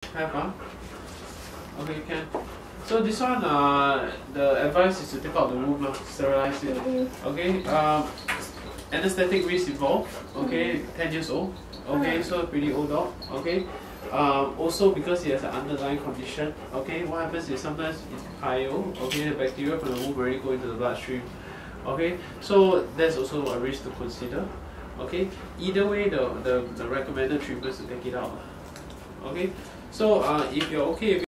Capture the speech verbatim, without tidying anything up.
Have huh? Okay, can. So this one, uh, the advice is to take out the womb, uh, sterilize it. Mm-hmm. Okay. Um, anesthetic risk involved. Okay, mm-hmm. ten years old. Okay, so pretty old dog. Okay. Um, also because he has an underlying condition. Okay, what happens is sometimes it's pyo. Okay, the bacteria from the womb already go into the bloodstream. Okay, so that's also a risk to consider. Okay, either way, the the, the recommended treatment is to take it out. Okay, so uh, if you're okay.